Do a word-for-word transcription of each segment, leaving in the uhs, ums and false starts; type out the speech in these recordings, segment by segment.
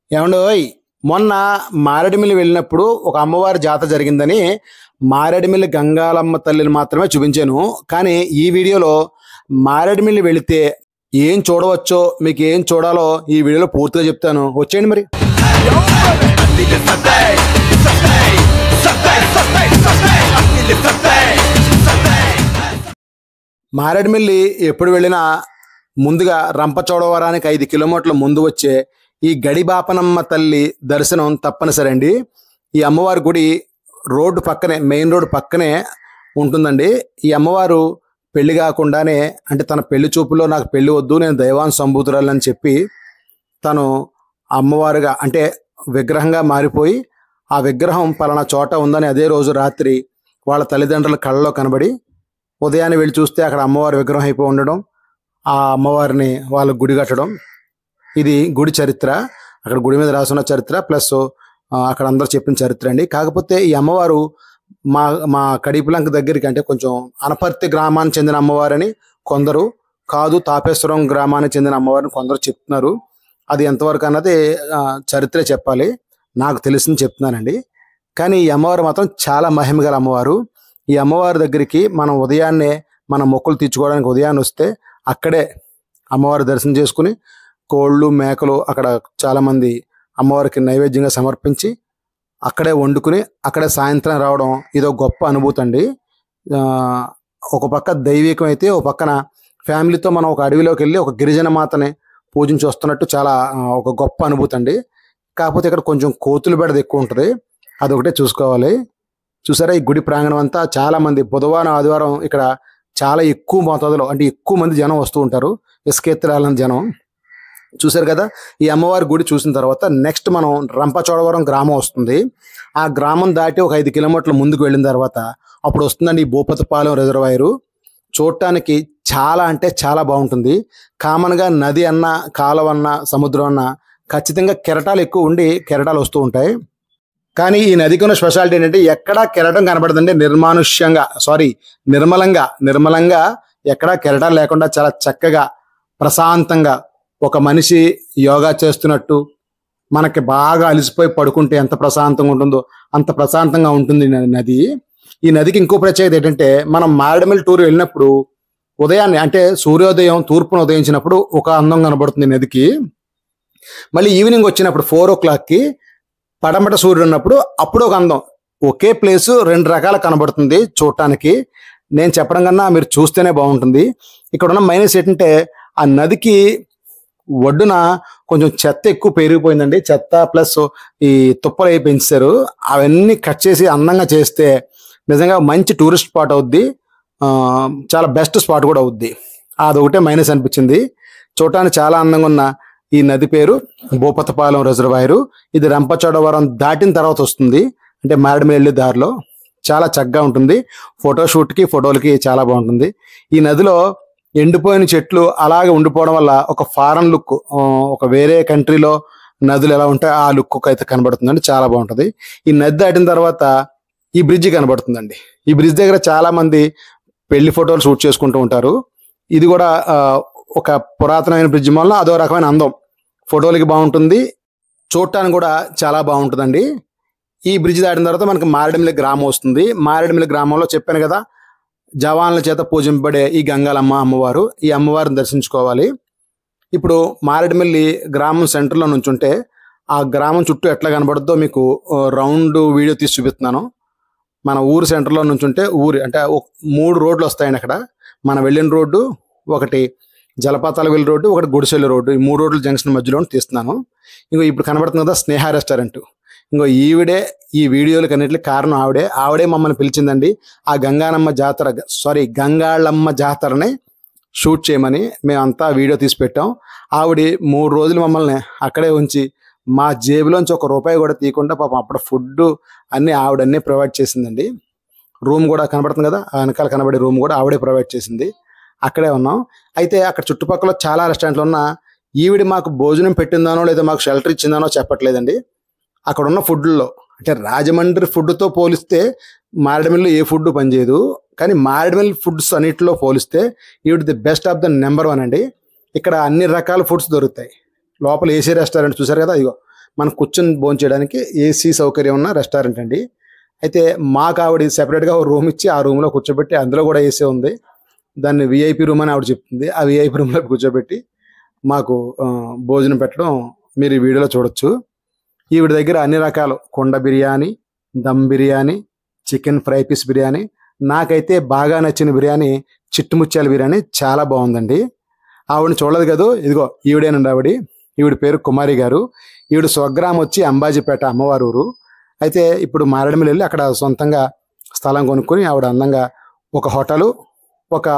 ఏమండోయ్ మొన్న మారేడుమిల్లి వెళ్ళినప్పుడు ఒక అమ్మవారి జాతర జరిగిందని మారేడుమిల్లి గంగాలమ్మ తల్లిని మాత్రమే చూపించాను. కానీ ఈ వీడియోలో మారేడుమిల్లి వెళితే ఏం చూడవచ్చో, మీకు ఏం చూడాలో ఈ వీడియోలో పూర్తిగా చెప్తాను. వచ్చేయండి మరి. మారేడుమిల్లి ఎప్పుడు వెళ్ళినా ముందుగా రంపచోడవరానికి ఐదు కిలోమీటర్ల ముందు వచ్చే ఈ గడిబాపనమ్మ తల్లి దర్శనం తప్పనిసరి అండి. ఈ అమ్మవారి గుడి రోడ్డు పక్కనే, మెయిన్ రోడ్డు పక్కనే ఉంటుందండి. ఈ అమ్మవారు పెళ్లి కాకుండానే, అంటే తన పెళ్లి చూపులో నాకు పెళ్లి వద్దు, నేను దైవాన్ సంభూతురాలని చెప్పి తను అమ్మవారుగా అంటే విగ్రహంగా మారిపోయి ఆ విగ్రహం పలానా చోట ఉందని అదే రోజు రాత్రి వాళ్ళ తల్లిదండ్రుల కళ్ళలో కనబడి ఉదయాన్నే వెళ్ళి చూస్తే అక్కడ అమ్మవారి విగ్రహం అయిపోయి ఉండడం, ఆ అమ్మవారిని వాళ్ళ గుడి కట్టడం. ఇది గుడి చరిత్ర, అక్కడ గుడి మీద రాసున్న చరిత్ర ప్లస్ అక్కడ అందరూ చెప్పిన చరిత్ర అండి. కాకపోతే ఈ అమ్మవారు మా మా కడిపులంక దగ్గరికి, అంటే కొంచెం అనపర్తి గ్రామానికి చెందిన అమ్మవారని కొందరు, కాదు తాపేశ్వరం గ్రామానికి చెందిన అమ్మవారిని కొందరు చెప్తున్నారు. అది ఎంతవరకు అన్నది చరిత్రే చెప్పాలి, నాకు తెలిసింది చెప్తున్నానండి. కానీ ఈ అమ్మవారు మాత్రం చాలా మహిమ గల అమ్మవారు. ఈ అమ్మవారి దగ్గరికి మనం ఉదయాన్నే మన మొక్కులు తీర్చుకోవడానికి ఉదయాన్నే వస్తే అక్కడే అమ్మవారి దర్శనం చేసుకుని కోళ్ళు మేకలు అక్కడ చాలామంది అమ్మవారికి నైవేద్యంగా సమర్పించి అక్కడే వండుకుని అక్కడే సాయంత్రం రావడం ఇదో గొప్ప అనుభూతి అండి. ఒక పక్క దైవికం అయితే ఒక పక్కన ఫ్యామిలీతో మనం ఒక అడవిలోకి వెళ్ళి ఒక గిరిజన మాతని పూజించి వస్తున్నట్టు చాలా ఒక గొప్ప అనుభూతి అండి. కాకపోతే ఇక్కడ కొంచెం కోతులు బెడద ఎక్కువ ఉంటుంది, అదొకటే చూసుకోవాలి. చూసారా ఈ గుడి ప్రాంగణం అంతా చాలా మంది బుధవారం ఆదివారం ఇక్కడ చాలా ఎక్కువ మోతాదులో, అంటే ఎక్కువ మంది జనం వస్తూ ఉంటారు, ఇసుకెత్తురాలని జనం. చూసారు కదా. ఈ అమ్మవారి గుడి చూసిన తర్వాత నెక్స్ట్ మనం రంపచోడవరం గ్రామం వస్తుంది. ఆ గ్రామం దాటి ఒక ఐదు కిలోమీటర్ల ముందుకు వెళ్ళిన తర్వాత అప్పుడు వస్తుందండి ఈ భూపతిపాలెం రిజర్వాయరు. చూడటానికి చాలా అంటే చాలా బాగుంటుంది. కామన్గా నది అన్న, కాలువ అన్న, సముద్రం అన్న ఖచ్చితంగా కెరటాలు ఎక్కువ ఉండి కెరటాలు వస్తూ ఉంటాయి. కానీ ఈ నదికి ఉన్న స్పెషాలిటీ ఏంటంటే ఎక్కడా కెరటం కనబడదండి. నిర్మానుష్యంగా, సారీ నిర్మలంగా నిర్మలంగా ఎక్కడా కెరటాలు లేకుండా చాలా చక్కగా ప్రశాంతంగా ఒక మనిషి యోగా చేస్తున్నట్టు, మనకి బాగా అలసిపోయి పడుకుంటే ఎంత ప్రశాంతంగా ఉంటుందో అంత ప్రశాంతంగా ఉంటుంది నది. ఈ నదికి ఇంకో ప్రత్యేకత ఏంటంటే మనం మారేడుమిల్లి టూర్ వెళ్ళినప్పుడు ఉదయాన్నే, అంటే సూర్యోదయం తూర్పును ఉదయించినప్పుడు ఒక అందం కనబడుతుంది నదికి. మళ్ళీ ఈవినింగ్ వచ్చినప్పుడు ఫోర్ ఓ క్లాక్కి పడమట సూర్యుడు ఉన్నప్పుడు అప్పుడు ఒక అందం. ఒకే ప్లేసు రెండు రకాల కనబడుతుంది చూడటానికి. నేను చెప్పడం కన్నా మీరు చూస్తేనే బాగుంటుంది. ఇక్కడ ఉన్న మైనస్ ఏంటంటే ఆ నదికి ఒడ్డున కొంచెం చెత్త ఎక్కువ పెరిగిపోయిందండి. చెత్త ప్లస్ ఈ తుప్పలు అవి పెంచారు. అవన్నీ కట్ చేసి అందంగా చేస్తే నిజంగా మంచి టూరిస్ట్ స్పాట్ అవుద్ది, చాలా బెస్ట్ స్పాట్ కూడా అవుద్ది. అదొకటే మైనస్ అనిపించింది. చూడటానికి చాలా అందంగా ఉన్న ఈ నది పేరు భూపతిపాలెం రిజర్వాయరు. ఇది రంపచోడవరం దాటిన తర్వాత వస్తుంది, అంటే మారేడుమిల్లి దారిలో. చాలా చక్కగా ఉంటుంది, ఫోటోషూట్కి ఫోటోలకి చాలా బాగుంటుంది. ఈ నదిలో ఎండిపోయిన చెట్లు అలాగే ఉండిపోవడం వల్ల ఒక ఫారెన్ లుక్, ఒక వేరే కంట్రీలో నదులు ఎలా ఉంటాయి ఆ లుక్ అయితే కనబడుతుందండి, చాలా బాగుంటుంది. ఈ నది దాటిన తర్వాత ఈ బ్రిడ్జి కనబడుతుందండి. ఈ బ్రిడ్జ్ దగ్గర చాలా మంది పెళ్లి ఫోటోలు షూట్ చేసుకుంటూ ఉంటారు. ఇది కూడా ఒక పురాతనమైన బ్రిడ్జ్ వల్ల అదో రకమైన అందం, ఫోటోలకి బాగుంటుంది, చూడటానికి కూడా చాలా బాగుంటుందండి. ఈ బ్రిడ్జ్ దాటిన తర్వాత మనకి మారేడుమిల్లి గ్రామం వస్తుంది. మారేడుమిల్లి గ్రామంలో చెప్పాను కదా, జవాన్ల చేత పూజింపబడే ఈ గంగాలమ్మ అమ్మవారు. ఈ అమ్మవారిని దర్శించుకోవాలి. ఇప్పుడు మారేడుమిల్లి గ్రామం సెంటర్లో నుంచి ఉంటే ఆ గ్రామం చుట్టూ ఎట్లా కనబడుద్దో మీకు రౌండ్ వీడియో తీసి చూపిస్తున్నాను. మన ఊరు సెంటర్లో నుంచి ఉంటే ఊరి అంటే మూడు రోడ్లు వస్తాయండి అక్కడ. మనం వెళ్ళిన రోడ్డు ఒకటి, జలపాతాల వెళ్ళి రోడ్డు ఒకటి, గుడిసెల్లి రోడ్డు. ఈ మూడు రోడ్ల జంక్షన్ మధ్యలో తీస్తున్నాను. ఇంకో ఇప్పుడు కనబడుతుంది కదా స్నేహ రెస్టారెంట్. ఇంకో ఈవిడే ఈ వీడియోలకి అన్నిటికి కారణం ఆవిడే. ఆవిడే మమ్మల్ని పిలిచిందండి ఆ గంగానమ్మ జాతర, సారీ గంగాళమ్మ జాతరని షూట్ చేయమని. మేమంతా వీడియో తీసి పెట్టాం. ఆవిడ మూడు రోజులు మమ్మల్ని అక్కడే ఉంచి మా జేబులోంచి ఒక రూపాయి కూడా తీయకుండా పాపం అప్పుడు ఫుడ్ అన్నీ ఆవిడన్నీ ప్రొవైడ్ చేసిందండి. రూమ్ కూడా కనబడుతుంది కదా, ఆ వెనకాల కనబడే రూమ్ కూడా ఆవిడే ప్రొవైడ్ చేసింది. అక్కడే ఉన్నాం. అయితే అక్కడ చుట్టుపక్కల చాలా రెస్టారెంట్లు ఉన్నా ఈవిడ మాకు భోజనం పెట్టిందానో లేదా మాకు షెల్టర్ ఇచ్చిందానో చెప్పట్లేదండి. అక్కడ ఉన్న ఫుడ్లో, అంటే రాజమండ్రి ఫుడ్తో పోలిస్తే మారేడుమిల్లి ఏ ఫుడ్ పనిచేయదు, కానీ మారేడుమిల్లి ఫుడ్స్ అన్నిటిలో పోలిస్తే ఈవిడ the best of the number one అండి. ఇక్కడ అన్ని రకాల ఫుడ్స్ దొరుకుతాయి. లోపల ఏసీ రెస్టారెంట్ చూసారు కదా, ఇగో మనం కూర్చొని భోజనం చేయడానికి ఏసీ సౌకర్యం ఉన్న రెస్టారెంట్ అండి. అయితే మాకు ఆవిడ సెపరేట్గా ఒక రూమ్ ఇచ్చి ఆ రూమ్లో కూర్చోబెట్టి, అందులో కూడా ఏసీ ఉంది, దాన్ని విఐపి రూమ్ అని ఆవిడ చెప్తుంది. ఆ విఐపి రూమ్లో కూర్చోబెట్టి మాకు భోజనం పెట్టడం మీరు ఈ వీడియోలో చూడొచ్చు. ఈవిడ దగ్గర అన్ని రకాలు కుండ biryani, dum biryani, chicken fry piece biryani, నాకైతే బాగా నచ్చిన బిర్యానీ చిట్టుముత్యాల బిర్యానీ చాలా బాగుందండి. ఆవిడని చూడలేదు కదా, ఇదిగో ఈవిడేనండి ఆవిడ. ఈవిడ పేరు కుమారి గారు. ఈవిడ స్వగ్రామం వచ్చి అంబాజీపేట అమ్మవారి ఊరు. అయితే ఇప్పుడు మారేడుమిల్లి వెళ్ళి అక్కడ సొంతంగా స్థలం కొనుక్కొని ఆవిడ అందంగా ఒక హోటలు, ఒక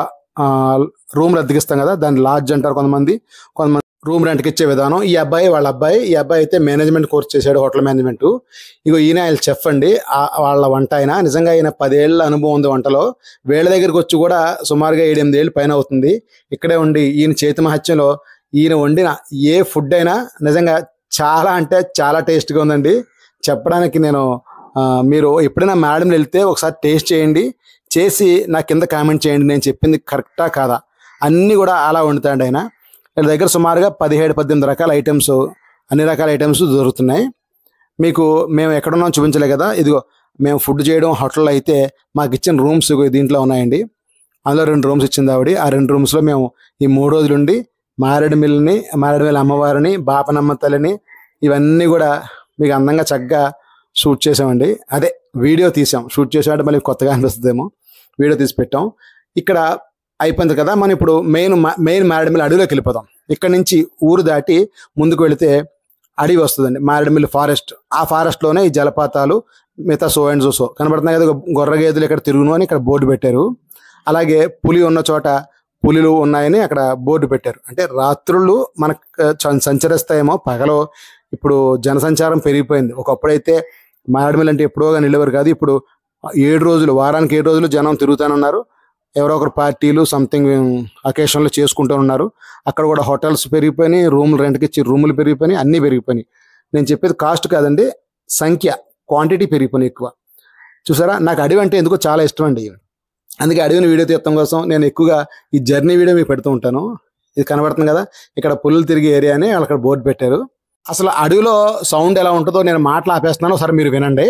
రూమ్ అద్దెకిస్తాం కదా దాన్ని లాడ్జ్ అంటారు కొంతమంది, కొంతమంది రూమ్ రెంట్కి ఇచ్చే విధానం. ఈ అబ్బాయి వాళ్ళ అబ్బాయి ఈ అబ్బాయి అయితే మేనేజ్మెంట్ కోర్స్ చేశాడు, హోటల్ మేనేజ్మెంట్. ఇగో ఈయన ఆయన చెఫ్ అండి, వాళ్ళ వంట ఆయన. నిజంగా ఈయన పదేళ్ల అనుభవం ఉంది వంటలో. వీళ్ళ దగ్గరికి వచ్చి కూడా సుమారుగా ఏడెనిమిది ఏళ్ళు పైన అవుతుంది. ఇక్కడే ఉండి ఈయన చేతి మహత్యంలో ఈయన వండిన ఏ ఫుడ్ అయినా నిజంగా చాలా అంటే చాలా టేస్ట్గా ఉందండి. చెప్పడానికి నేను మీరు ఎప్పుడైనా మేడం వెళ్తే ఒకసారి టేస్ట్ చేయండి, చేసి నా కింద కామెంట్ చేయండి నేను చెప్పింది కరెక్టా కాదా. అన్నీ కూడా అలా వండుతాడు ఆయన. వీళ్ళ దగ్గర సుమారుగా పదిహేడు పద్దెనిమిది రకాల ఐటమ్స్, అన్ని రకాల ఐటమ్స్ దొరుకుతున్నాయి. మీకు మేము ఎక్కడున్నాం చూపించలే కదా, ఇదిగో మేము ఫుడ్ చేయడం హోటల్లో అయితే మాకు ఇచ్చిన రూమ్స్ దీంట్లో ఉన్నాయండి. అందులో రెండు రూమ్స్ ఇచ్చింది ఆవిడ. ఆ రెండు రూమ్స్లో మేము ఈ మూడు రోజులు ఉండి మారేడుమిల్లిని, మారేడుమిల్లి అమ్మవారిని, బాపనమ్మ తల్లిని ఇవన్నీ కూడా మీకు అందంగా చక్కగా షూట్ చేసామండి. అదే వీడియో తీసాం, షూట్ చేసామంటే మళ్ళీ కొత్తగా అనిపిస్తుందేమో, వీడియో తీసి పెట్టాం. ఇక్కడ అయిపోయింది కదా, మనం ఇప్పుడు మెయిన్ మెయిన్ మారేడుమిల్లి అడవిలోకి వెళ్ళిపోదాం. ఇక్కడ నుంచి ఊరు దాటి ముందుకు వెళితే అడవి వస్తుందండి, మారేడుమిల్లి ఫారెస్ట్. ఆ ఫారెస్ట్లోనే ఈ జలపాతాలు, మిగతా సో అండ్ సో కనబడుతున్నాయి కదా, గొర్రె గేదెలు ఇక్కడ తిరుగును అని ఇక్కడ బోర్డు పెట్టారు. అలాగే పులి ఉన్న చోట పులిలు ఉన్నాయని అక్కడ బోర్డు పెట్టారు. అంటే రాత్రులు మనకు సంచరిస్తాయేమో, పగలో ఇప్పుడు జనసంచారం పెరిగిపోయింది. ఒకప్పుడైతే మారేడుమిల్లి అంటే ఎప్పుడోగా నిలవరు కాదు, ఇప్పుడు ఏడు రోజులు వారానికి ఏడు రోజులు జనం తిరుగుతానున్నారు. ఎవరో ఒకరు పార్టీలు సంథింగ్ అకేషన్లు చేసుకుంటూ ఉన్నారు. అక్కడ కూడా హోటల్స్ పెరిగిపోయినాయి, రూములు రెంట్కి ఇచ్చి రూములు పెరిగిపోయినాయి, అన్నీ పెరిగిపోయినాయి. నేను చెప్పేది కాస్ట్ కాదండి, సంఖ్య, క్వాంటిటీ పెరిగిపోయినాయి ఎక్కువ. చూసారా, నాకు అడవి అంటే ఎందుకో చాలా ఇష్టం అండి. అందుకే అడవిని వీడియో తీయడం కోసం నేను ఎక్కువగా ఈ జర్నీ వీడియో మీకు పెడుతూ ఉంటాను. ఇది కనబడుతుంది కదా, ఇక్కడ పులులు తిరిగే ఏరియా అని వాళ్ళు అక్కడ బోర్డు పెట్టారు. అసలు అడవిలో సౌండ్ ఎలా ఉంటుందో నేను మాటలు ఆపేస్తున్నాను, ఒకసారి మీరు వినండి.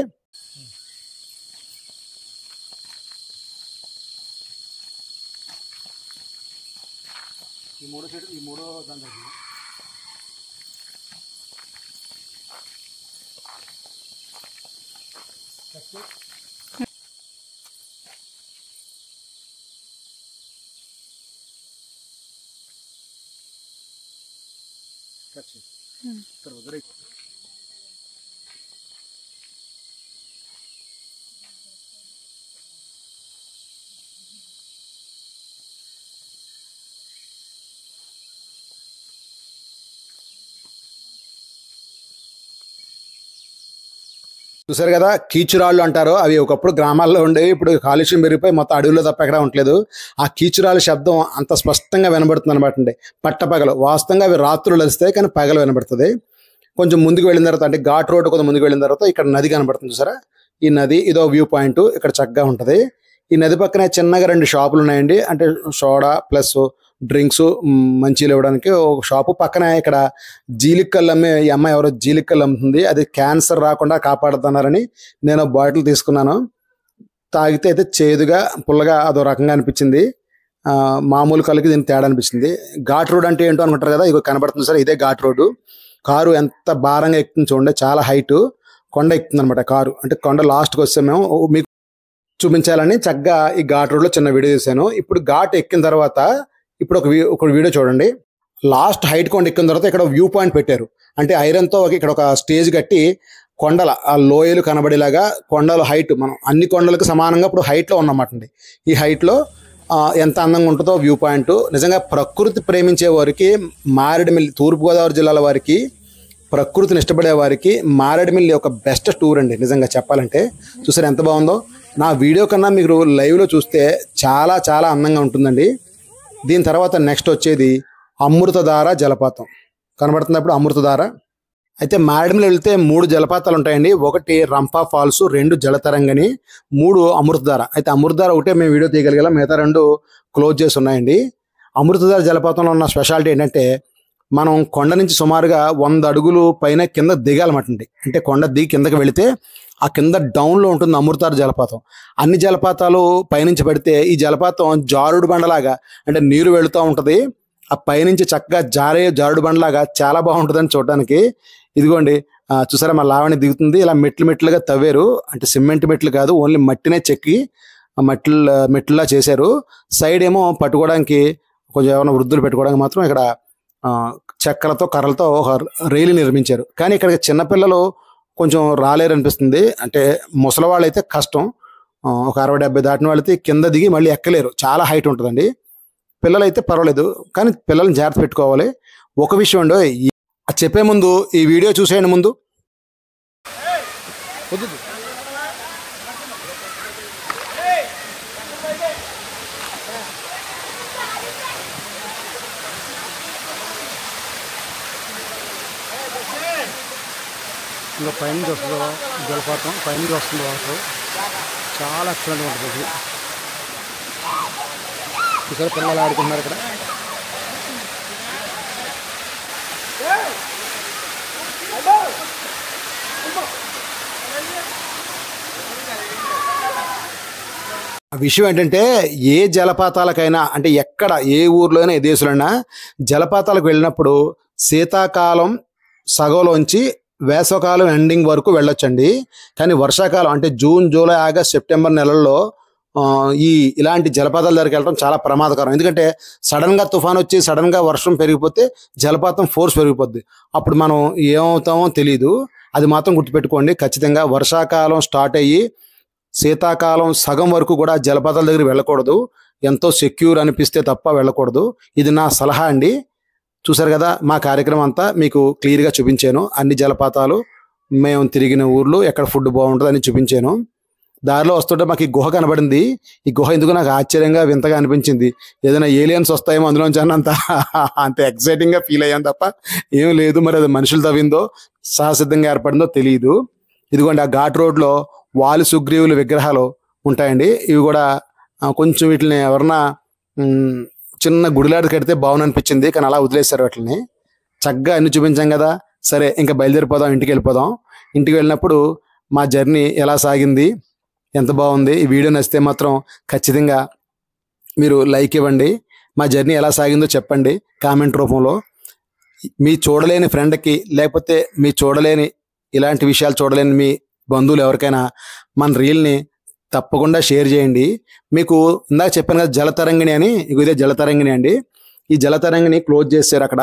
ఈ మూడో చెట్టు, ఈ మూడో దాని తర్వాత చూసారు కదా, కీచురాళ్ళు అంటారు. అవి ఒకప్పుడు గ్రామాల్లో ఉండేవి, ఇప్పుడు కాలుష్యం పెరిగిపోయి మొత్తం అడవిలో తప్ప ఎక్కడ ఉండలేదు. ఆ కీచురాళ్ళ శబ్దం అంత స్పష్టంగా వినబడుతుంది అనమాట అండి, పట్టపగలు. వాస్తవంగా అవి రాత్రులు వస్తాయి కానీ పగలు వినబడుతుంది. కొంచెం ముందుకు వెళ్ళిన తర్వాత, అంటే ఘాట్ రోడ్డు కొంచెం ముందుకు వెళ్ళిన తర్వాత ఇక్కడ నది కనబడుతుంది చూసారా, ఈ నది ఇదో వ్యూ పాయింట్, ఇక్కడ చక్కగా ఉంటుంది. ఈ నది పక్కనే చిన్నగా రెండు షాపులు ఉన్నాయండి, అంటే సోడా ప్లస్ డ్రింక్స్ మంచిలు ఇవ్వడానికి ఒక షాపు. పక్కన ఇక్కడ జీలికల్లు అమ్మే ఈ అమ్మాయి ఎవరో జీలికల్లు అమ్ముతుంది, అది క్యాన్సర్ రాకుండా కాపాడుతున్నారని నేను బాటిల్ తీసుకున్నాను. తాగితే అయితే చేదుగా పుల్లగా అదో రకంగా అనిపించింది, మామూలు కళ్ళకి దీనికి తేడా అనిపించింది. ఘాట్ రోడ్ అంటే ఏంటో అనుకుంటారు కదా, ఇగో కనబడుతుంది సార్, ఇదే ఘాట్ రోడ్డు. కారు ఎంత భారంగా ఎక్కుతుంది చూడండి, చాలా హైట్ కొండ ఎక్కుతుంది అనమాట కారు. అంటే కొండ లాస్ట్కి వస్తే మేము మీకు చూపించాలని చక్కగా ఈ ఘాట్ రోడ్లో చిన్న వీడియో తీశాను. ఇప్పుడు ఘాట్ ఎక్కిన తర్వాత ఇప్పుడు ఒక ఒక వీడియో చూడండి. లాస్ట్ హైట్ కొండ ఎక్కిన తర్వాత ఇక్కడ వ్యూ పాయింట్ పెట్టారు, అంటే ఐరన్తో ఇక్కడ ఒక స్టేజ్ కట్టి కొండల ఆ లోయలు కనబడేలాగా, కొండల హైట్ మనం అన్ని కొండలకు సమానంగా ఇప్పుడు హైట్లో ఉన్నమాట అండి. ఈ హైట్లో ఎంత అందంగా ఉంటుందో వ్యూ పాయింట్. నిజంగా ప్రకృతి ప్రేమించే వారికి మారేడుమిల్లి, తూర్పుగోదావరి జిల్లాల వారికి, ప్రకృతిని ఇష్టపడే వారికి మారేడుమిల్లి ఒక బెస్ట్ టూర్ అండి నిజంగా చెప్పాలంటే. చూసారు ఎంత బాగుందో. నా వీడియో కన్నా మీరు లైవ్లో చూస్తే చాలా చాలా అందంగా ఉంటుందండి. దీని తర్వాత నెక్స్ట్ వచ్చేది అమృతధార జలపాతం కనబడుతున్నప్పుడు అమృతధార. అయితే మారేడుమిల్లి వెళ్తే మూడు జలపాతాలు ఉంటాయండి, ఒకటి రంపా ఫాల్స్, రెండు జలతరంగని, మూడు అమృతధార. అయితే అమృతధార ఒకటే మేము వీడియో తీయగలిగాం, మిగతా రెండు క్లోజ్ చేసి ఉన్నాయండి. అమృతధార జలపాతంలో ఉన్న స్పెషాలిటీ ఏంటంటే మనం కొండ నుంచి సుమారుగా వంద అడుగులు పైన కింద దిగాలన్నమాట. అంటే కొండ దిగి కిందకి వెళితే ఆ కింద డౌన్లో ఉంటుంది అమృతార్ జలపాతం. అన్ని జలపాతాలు పైనుంచి పడితే ఈ జలపాతం జారుడు బండలాగా, అంటే నీరు వెళుతూ ఉంటుంది, ఆ పైనుంచి చక్కగా జారే జారుడు బండలాగా చాలా బాగుంటుందని చూడడానికి. ఇదిగోండి చూసారా, మా లావణి దిగుతుంది. ఇలా మెట్లు మెట్లుగా తవ్వారు, అంటే సిమెంట్ మెట్లు కాదు, ఓన్లీ మట్టినే చెక్కి మట్టి మెట్లులా చేశారు. సైడ్ ఏమో పట్టుకోవడానికి కొంచెం ఏమైనా వృద్ధులు పెట్టుకోవడానికి మాత్రం ఇక్కడ చెక్కలతో కర్రలతో ఒక రైలు నిర్మించారు. కానీ ఇక్కడ చిన్నపిల్లలు కొంచెం రాలేరు అనిపిస్తుంది. అంటే ముసలి వాళ్ళు అయితే కష్టం, ఒక అరవై డెబ్బై దాటిన వాళ్ళైతే కింద దిగి మళ్ళీ ఎక్కలేరు, చాలా హైట్ ఉంటుందండి. పిల్లలైతే పర్వాలేదు, కానీ పిల్లల్ని జాగ్రత్త పెట్టుకోవాలి. ఒక విషయం అండి, చెప్పే ముందు ఈ వీడియో చూసేయండి ముందు. ఇంకా పైనుంచి వస్తుంది జలపాతం, పైనుంచి వస్తుంది వాటర్, చాలా ఎక్సలెంట్గా ఉంటుంది. చూసారు పిల్లలు ఆడుకుంటున్నారు ఇక్కడ. విషయం ఏంటంటే ఏ జలపాతాలకైనా, అంటే ఎక్కడ ఏ ఊర్లో అయినా ఏ దేశంలోనైనా జలపాతాలకు వెళ్ళినప్పుడు శీతాకాలం సగంలోంచి వేసవకాలం ఎండింగ్ వరకు వెళ్ళొచ్చండి. కానీ వర్షాకాలం అంటే జూన్, జూలై, ఆగస్ట్, సెప్టెంబర్ నెలల్లో ఈ ఇలాంటి జలపాతాల దగ్గరికి వెళ్ళడం చాలా ప్రమాదకరం. ఎందుకంటే సడన్గా తుఫాన్ వచ్చి సడన్గా వర్షం పెరిగిపోతే జలపాతం ఫోర్స్ పెరిగిపోద్ది, అప్పుడు మనం ఏమవుతామో తెలియదు. అది మాత్రం గుర్తుపెట్టుకోండి. ఖచ్చితంగా వర్షాకాలం స్టార్ట్ అయ్యి శీతాకాలం సగం వరకు కూడా జలపాతాల దగ్గర వెళ్ళకూడదు. ఎంతో సెక్యూర్ అనిపిస్తే తప్ప వెళ్ళకూడదు. ఇది నా సలహా అండి. చూసారు కదా, మా కార్యక్రమం అంతా మీకు క్లియర్గా చూపించాను. అన్ని జలపాతాలు, మేము తిరిగిన ఊర్లు, ఎక్కడ ఫుడ్ బాగుంటుంది అని చూపించాను. దారిలో వస్తుంటే మాకు ఈ గుహ కనబడింది. ఈ గుహ ఎందుకు నాకు ఆశ్చర్యంగా వింతగా అనిపించింది. ఏదైనా ఏలియన్స్ వస్తాయేమో అందులోంచి అన్నంత అంత ఎక్సైటింగ్గా ఫీల్ అయ్యాను తప్ప ఏం లేదు. మరి అది మనుషులు తవ్విందో సహసిద్ధంగా ఏర్పడిందో తెలియదు. ఇదిగోండి ఆ ఘాట్ రోడ్లో వాలి సుగ్రీవుల విగ్రహాలు ఉంటాయండి. ఇవి కూడా కొంచెం వీటిని ఎవరన్నా చిన్న గుడిలాడి కడితే బాగుంది అనిపించింది, కానీ అలా వదిలేశారు వాటిని. చక్కగా అన్ని చూపించాం కదా, సరే ఇంకా బయలుదేరిపోదాం, ఇంటికి వెళ్ళిపోదాం. ఇంటికి వెళ్ళినప్పుడు మా జర్నీ ఎలా సాగింది, ఎంత బాగుంది, ఈ వీడియో నచ్చితే మాత్రం ఖచ్చితంగా మీరు లైక్ ఇవ్వండి. మా జర్నీ ఎలా సాగిందో చెప్పండి కామెంట్ రూపంలో. మీ చూడలేని ఫ్రెండ్కి, లేకపోతే మీ చూడలేని ఇలాంటి విషయాలు చూడలేని మీ బంధువులు ఎవరికైనా మన రీల్ని తప్పకుండా షేర్ చేయండి. మీకు ఇందాక చెప్పాను కదా జలతరంగిణి అని, ఇదే జలతరంగిణి అండి. ఈ జలతరంగిణి క్లోజ్ చేశారు అక్కడ,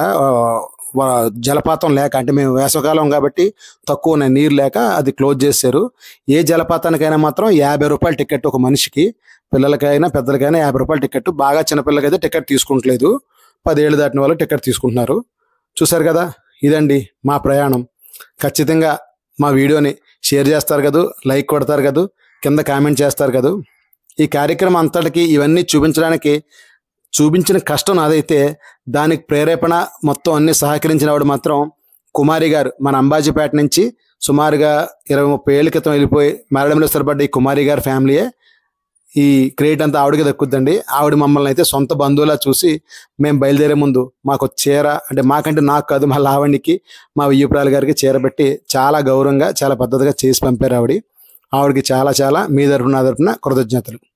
జలపాతం లేక, అంటే మేము వేసవకాలం కాబట్టి తక్కువ ఉన్నాయి, నీరు లేక అది క్లోజ్ చేశారు. ఏ జలపాతానికైనా మాత్రం యాభై రూపాయల టికెట్ ఒక మనిషికి, పిల్లలకైనా పెద్దలకైనా యాభై రూపాయల టికెట్. బాగా చిన్నపిల్లలకైతే టికెట్ తీసుకుంటలేదు, పదేళ్ళు దాటిన వాళ్ళు టికెట్ తీసుకుంటున్నారు. చూసారు కదా, ఇదండి మా ప్రయాణం. ఖచ్చితంగా మా వీడియోని షేర్ చేస్తారు కదా, లైక్ కొడతారు కదా, కింద కామెంట్ చేస్తారు కదా. ఈ కార్యక్రమం అంతటికి ఇవన్నీ చూపించడానికి చూపించిన కష్టం నాదైతే, దానికి ప్రేరేపణ మొత్తం అన్ని సహకరించిన వాడు మాత్రం కుమారి గారు. మన అంబాజీపేట నుంచి సుమారుగా ఇరవై ముప్పై ఏళ్ళ క్రితం వెళ్ళిపోయి మరణంలో స్థిరపడ్డ ఈ కుమారి గారి ఫ్యామిలీయే. ఈ క్రెడిట్ అంతా ఆవిడకి దక్కుద్దండి. ఆవిడ మమ్మల్ని అయితే సొంత బంధువులా చూసి మేము బయలుదేరే ముందు మాకు చీర, అంటే మాకంటే నాకు కాదు మా లావణ్యకి, మా వియ్యపురాలు గారికి చీర పెట్టి చాలా గౌరవంగా చాలా పద్ధతిగా చేసి పంపారు ఆవిడ. ఆవిడకి చాలా చాలా మీ తరపున నా తరపున కృతజ్ఞతలు.